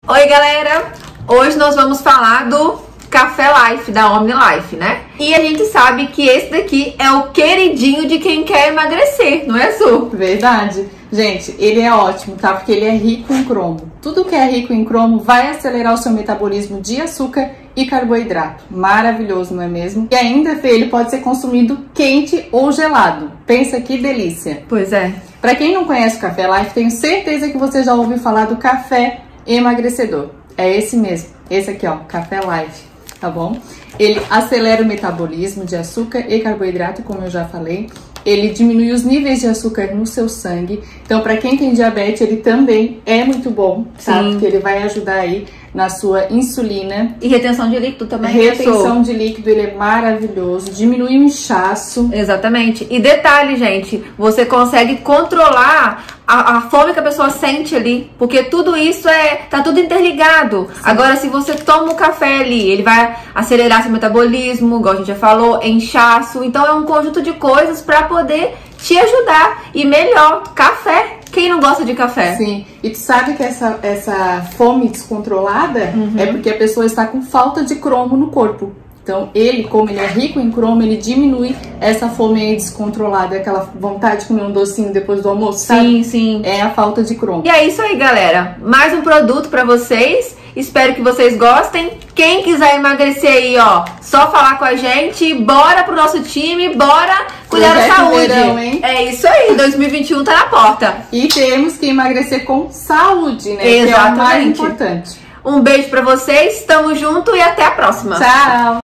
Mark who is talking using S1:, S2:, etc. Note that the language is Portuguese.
S1: Oi galera, hoje nós vamos falar do Café Life da OmniLife, né? E a gente sabe que esse daqui é o queridinho de quem quer emagrecer, não é, Su?
S2: Verdade. Gente, ele é ótimo, tá? Porque ele é rico em cromo. Tudo que é rico em cromo vai acelerar o seu metabolismo de açúcar e carboidrato. Maravilhoso, não é mesmo? E ainda, Fê, ele pode ser consumido quente ou gelado. Pensa que delícia.
S1: Pois é.
S2: Pra quem não conhece o Café Life, tenho certeza que você já ouviu falar do café emagrecedor. É esse mesmo. Esse aqui, ó, Café Life, tá bom? Ele acelera o metabolismo de açúcar e carboidrato, como eu já falei. Ele diminui os níveis de açúcar no seu sangue. Então, para quem tem diabetes, ele também é muito bom, tá?
S1: Sim.
S2: Porque ele vai ajudar aí na sua insulina.
S1: E retenção de líquido também.
S2: Retenção de líquido, ele é maravilhoso. Diminui o inchaço.
S1: Exatamente. E detalhe, gente, você consegue controlar a fome que a pessoa sente ali, porque tudo isso tá tudo interligado. Sim. Agora, se você toma o café ali, ele vai acelerar seu metabolismo, igual a gente já falou, inchaço. Então, é um conjunto de coisas para poder te ajudar. E melhor, café. Quem não gosta de café?
S2: Sim. E tu sabe que essa fome descontrolada é porque a pessoa está com falta de cromo no corpo. Então, como ele é rico em cromo, ele diminui essa fome aí descontrolada, aquela vontade de comer um docinho depois do almoço, sabe?
S1: Sim, sim.
S2: É a falta de cromo.
S1: E é isso aí, galera. Mais um produto pra vocês. Espero que vocês gostem. Quem quiser emagrecer aí, ó, só falar com a gente. Bora pro nosso time, bora cuidar da saúde.
S2: Verão, hein?
S1: É isso aí, 2021 tá na porta.
S2: E temos que emagrecer com saúde, né?
S1: Exatamente.
S2: Que é o mais importante.
S1: Um beijo pra vocês, tamo junto e até a próxima.
S2: Tchau!